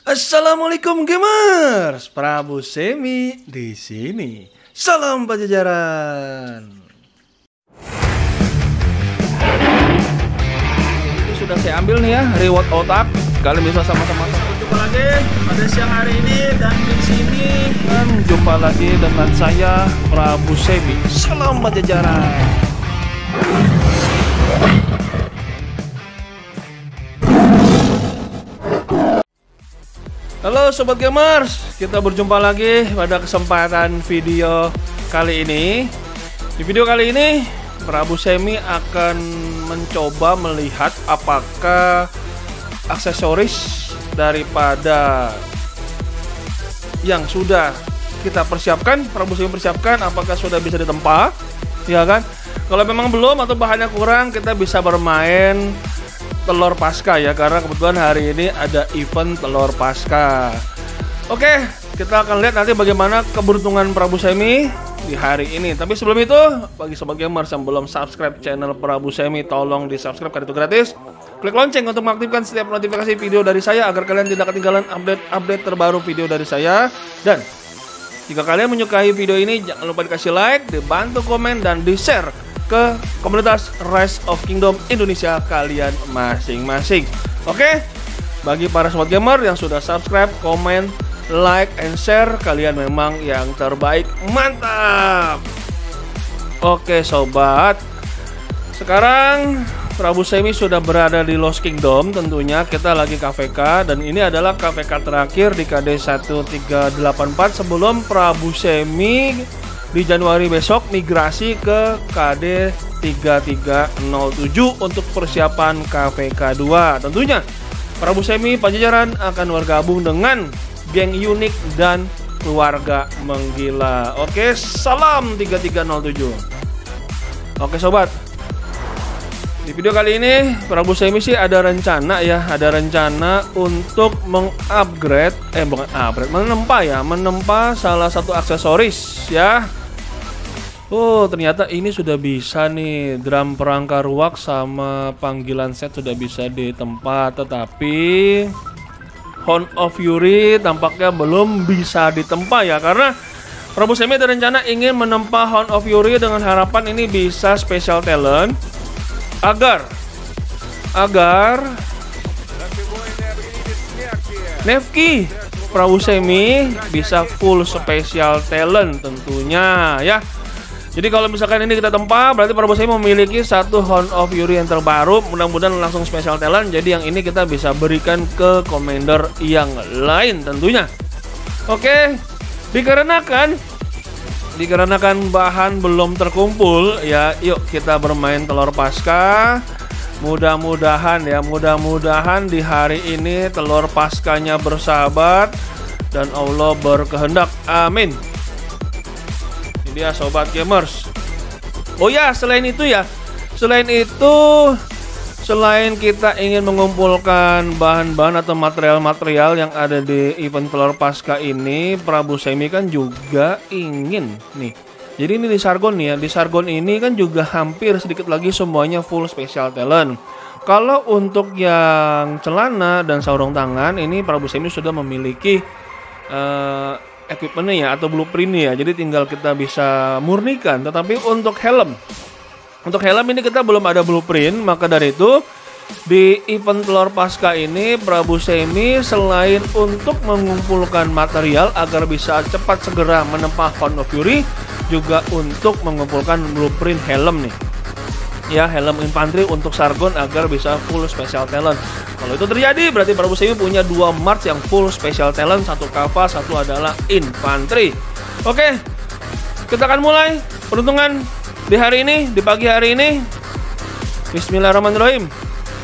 Assalamualaikum gamers, Prabu Semi di sini. Salam Pajajaran. Ini sudah saya ambil nih ya, reward otak. Kalian bisa sama-sama jumpa lagi pada siang hari ini dan di sini dan jumpa lagi dengan saya Prabu Semi. Salam Pajajaran. Halo Sobat Gamers, kita berjumpa lagi pada kesempatan video kali ini. Di video kali ini, Prabu Semi akan mencoba melihat apakah aksesoris daripada yang sudah kita persiapkan, Prabu Semi persiapkan, apakah sudah bisa ditempa, ya kan? Kalau memang belum atau bahannya kurang, kita bisa bermain telur pasca ya, karena kebetulan hari ini ada event telur pasca. Oke, kita akan lihat nanti bagaimana keberuntungan Prabu Semi di hari ini. Tapi sebelum itu, bagi Sobat Gamers yang belum subscribe channel Prabu Semi, tolong di subscribe karena itu gratis. Klik lonceng untuk mengaktifkan setiap notifikasi video dari saya agar kalian tidak ketinggalan update terbaru video dari saya. Dan jika kalian menyukai video ini, jangan lupa dikasih like, dibantu komen, dan di-share ke komunitas Rise of Kingdom Indonesia kalian masing-masing. Oke, bagi para sobat gamer yang sudah subscribe, komen, like, and share, kalian memang yang terbaik. Mantap. Oke sobat, sekarang Prabu Semi sudah berada di Lost Kingdom. Tentunya kita lagi KVK, dan ini adalah KVK terakhir di KD 1384 sebelum Prabu Semi di Januari besok migrasi ke KD 3307 untuk persiapan KVK 2. Tentunya Prabu Semi Pajajaran akan bergabung dengan geng unik dan keluarga menggila. Oke, salam 3307. Oke sobat, di video kali ini Prabu Semi sih ada rencana ya, untuk mengupgrade, menempa salah satu aksesoris ya. Oh, ternyata ini sudah bisa nih, drum perangka ruak sama panggilan set sudah bisa ditempa, tetapi Horn of Fury tampaknya belum bisa ditempa ya, karena Prabu Semi ada rencana ingin menempa Horn of Fury dengan harapan ini bisa special talent agar Nevki Prabu Semi bisa full special talent tentunya ya. Jadi kalau misalkan ini kita tempa, berarti Prabu Semi memiliki satu Horn of Fury yang terbaru. Mudah-mudahan langsung special talent. Jadi yang ini kita bisa berikan ke commander yang lain tentunya. Oke, dikarenakan bahan belum terkumpul ya, yuk kita bermain telur pasca. Mudah-mudahan di hari ini telur paskanya bersahabat dan Allah berkehendak. Amin. Dia sobat gamers. Oh ya, selain kita ingin mengumpulkan bahan-bahan atau material-material yang ada di event telur pasca ini, Prabu Semi kan juga ingin nih. Jadi ini di Sargon nih ya, di Sargon ini kan juga hampir sedikit lagi semuanya full special talent. Kalau untuk yang celana dan sarung tangan ini Prabu Semi sudah memiliki equipmentnya ya, atau blueprintnya ya, jadi tinggal kita bisa murnikan. Tetapi untuk helm ini kita belum ada blueprint. Maka dari itu di event telur pasca ini Prabu Semi selain untuk mengumpulkan material agar bisa cepat segera menempa Horn of Fury, juga untuk mengumpulkan blueprint helm nih ya, helm infanteri untuk Sargon agar bisa full special talent. Kalau itu terjadi berarti Prabu Semi punya 2 March yang full special talent, satu kava, satu adalah infanteri. Oke, kita akan mulai peruntungan di hari ini, di pagi hari ini. Bismillahirrahmanirrahim.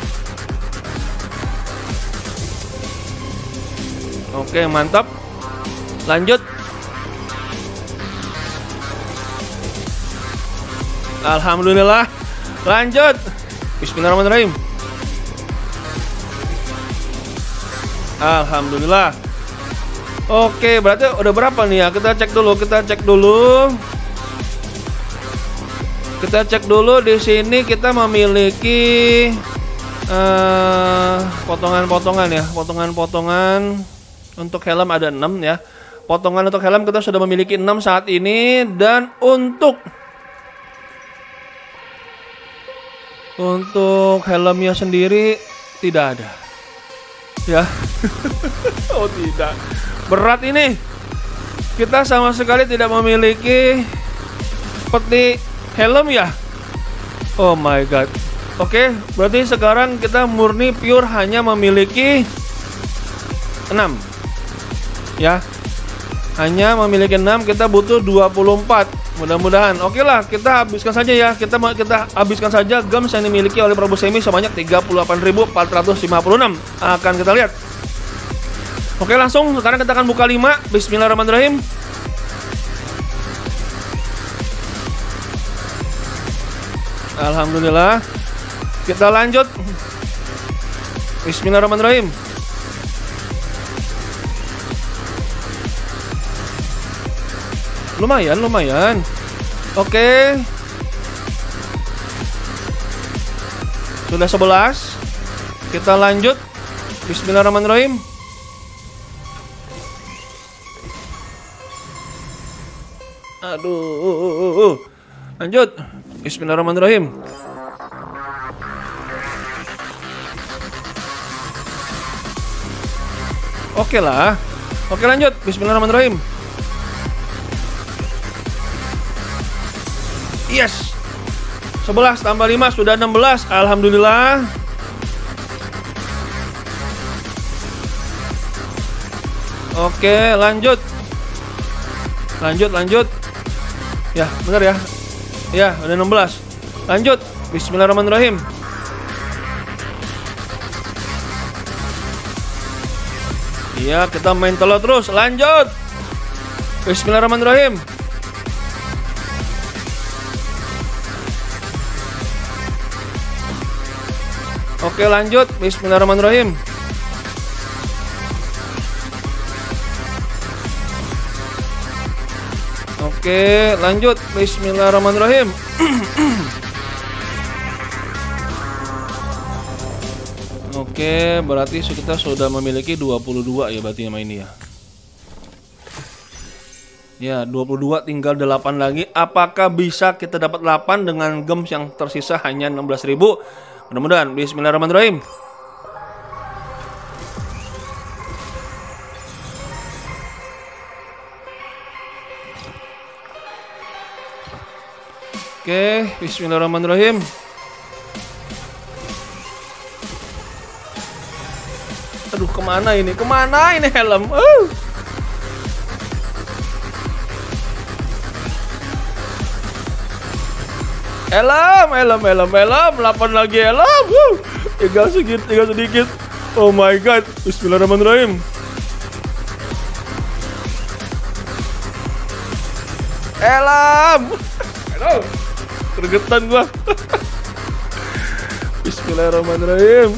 Oke, mantap. Lanjut. Alhamdulillah. Lanjut. Bismillahirrahmanirrahim. Alhamdulillah. Oke, berarti udah berapa nih ya? Kita cek dulu di sini kita memiliki potongan-potongan ya, potongan-potongan Untuk helm ada 6 ya. Potongan untuk helm kita sudah memiliki 6 saat ini. Dan untuk helmnya sendiri tidak ada ya. Oh tidak, berat ini. Kita sama sekali tidak memiliki peti helm ya. Oh my god. Oke, berarti sekarang kita murni pure hanya memiliki 6 ya. Hanya memiliki 6, kita butuh 24. Mudah-mudahan. Oke lah, kita habiskan saja ya. Kita habiskan saja gems yang dimiliki oleh Prabu Semi sebanyak 38.456. Akan kita lihat. Oke, langsung sekarang kita akan buka 5. Bismillahirrahmanirrahim. Alhamdulillah. Kita lanjut. Bismillahirrahmanirrahim. Lumayan. Oke. Sudah 11. Kita lanjut. Bismillahirrahmanirrahim. Aduh. Lanjut. Bismillahirrahmanirrahim. Oke lah. Oke, lanjut. Bismillahirrahmanirrahim. Yes. 11 tambah 5 sudah 16. Alhamdulillah. Oke, lanjut. Ya, benar ya. Ya, udah 16. Lanjut. Bismillahirrahmanirrahim. Iya, kita main telur terus. Lanjut. Bismillahirrahmanirrahim. Oke, lanjut. Bismillahirrahmanirrahim. Oke, lanjut. Bismillahirrahmanirrahim. Oke, berarti kita sudah memiliki 22 ya berarti sama ini ya. Ya, 22, tinggal 8 lagi. Apakah bisa kita dapat 8 dengan gems yang tersisa hanya 16.000? Mudah-mudahan. Bismillahirrahmanirrahim. Oke, bismillahirrahmanirrahim. Aduh, kemana ini? Kemana ini helm? Helm, 8 lagi helm. Tinggal sedikit. Oh my god. Bismillahirrahmanirrahim. Helm. Aduh, gregetan gua. Bismillahirrahmanirrahim.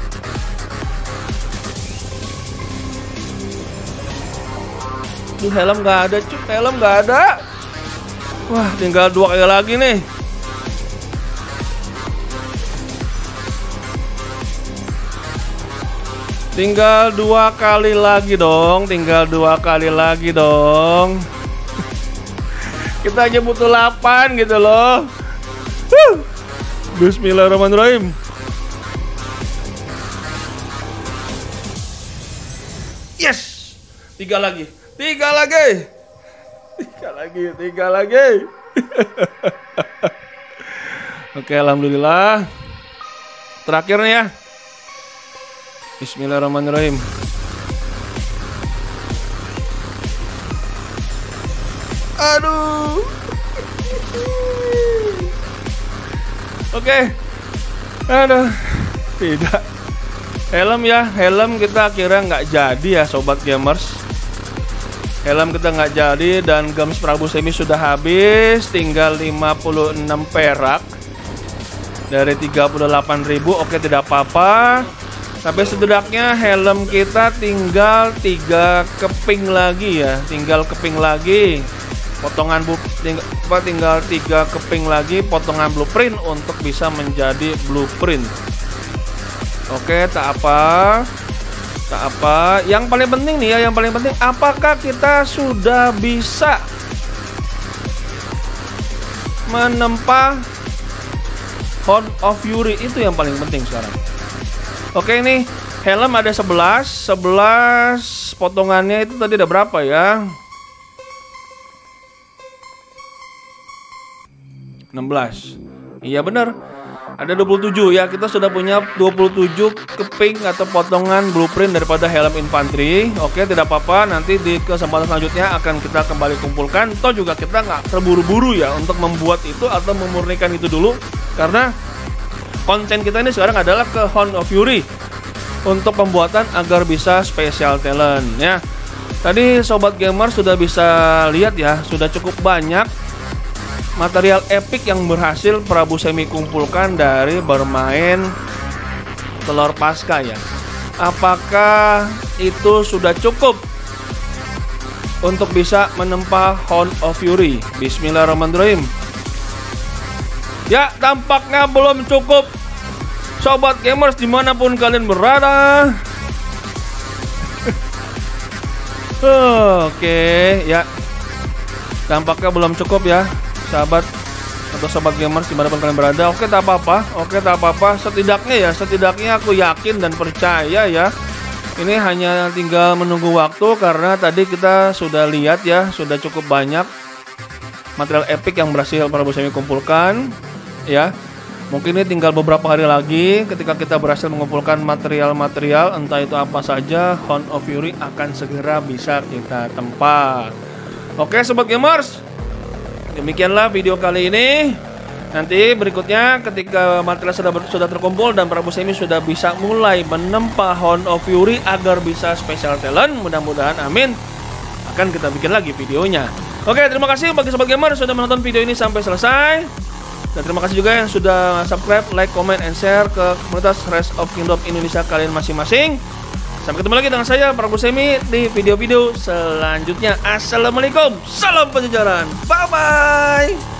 Tuh, helm nggak ada, cuy. Helm nggak ada. Wah, tinggal 2 kali lagi nih. Tinggal 2 kali lagi dong. Kita aja butuh 8 gitu loh. Bismillahirrahmanirrahim. Yes. 3 lagi. Oke, alhamdulillah. Terakhir nih ya. Bismillahirrahmanirrahim. Aduh. Oke. Aduh. Tidak. Helm ya. Helm kita kira nggak jadi ya sobat gamers. Helm kita nggak jadi dan gems Prabu Semi sudah habis. Tinggal 56 perak. Dari 38.000. Oke, tidak apa-apa. Tapi setidaknya helm kita tinggal 3 keping lagi ya. Tinggal 3 keping lagi potongan blueprint untuk bisa menjadi blueprint. Oke, tak apa. Tak apa, yang paling penting nih ya, yang paling penting apakah kita sudah bisa menempa Horn of Fury, itu yang paling penting sekarang. Oke, ini helm ada 11 potongannya itu tadi ada berapa ya? 16. Iya benar. Ada 27 ya, kita sudah punya 27 keping atau potongan blueprint daripada helm infanteri. Oke, tidak apa-apa, nanti di kesempatan selanjutnya akan kita kembali kumpulkan. Toh juga kita nggak terburu-buru ya untuk membuat itu atau memurnikan itu dulu, karena konten kita ini sekarang adalah ke Horn of Fury untuk pembuatan agar bisa special talent ya. Tadi sobat gamer sudah bisa lihat ya, sudah cukup banyak material epic yang berhasil Prabu Semi kumpulkan dari bermain telur pasca ya. Apakah itu sudah cukup untuk bisa menempa Horn of Fury? Bismillahirrahmanirrahim. Ya, tampaknya belum cukup. Sobat gamers dimanapun kalian berada. Oke, ya. Tampaknya belum cukup ya, sahabat atau sobat gamers dimanapun kalian berada. Oke, tak apa-apa. Oke, tak apa-apa. Setidaknya aku yakin dan percaya ya, ini hanya tinggal menunggu waktu, karena tadi kita sudah lihat ya, sudah cukup banyak material epic yang berhasil Prabu Semi kumpulkan ya. Mungkin ini tinggal beberapa hari lagi, ketika kita berhasil mengumpulkan material-material entah itu apa saja, Horn of Fury akan segera bisa kita tempat. Oke sobat gamers, demikianlah video kali ini. Nanti berikutnya ketika material sudah terkumpul dan Prabu Semi sudah bisa mulai menempa Horn of Fury agar bisa special talent, mudah-mudahan amin, akan kita bikin lagi videonya. Oke, terima kasih bagi sobat gamer sudah menonton video ini sampai selesai. Dan terima kasih juga yang sudah subscribe, like, comment, and share ke komunitas Rise of Kingdom Indonesia kalian masing-masing. Sampai ketemu lagi dengan saya Prabu Semi di video-video selanjutnya. Assalamualaikum, salam penjajaran, bye-bye.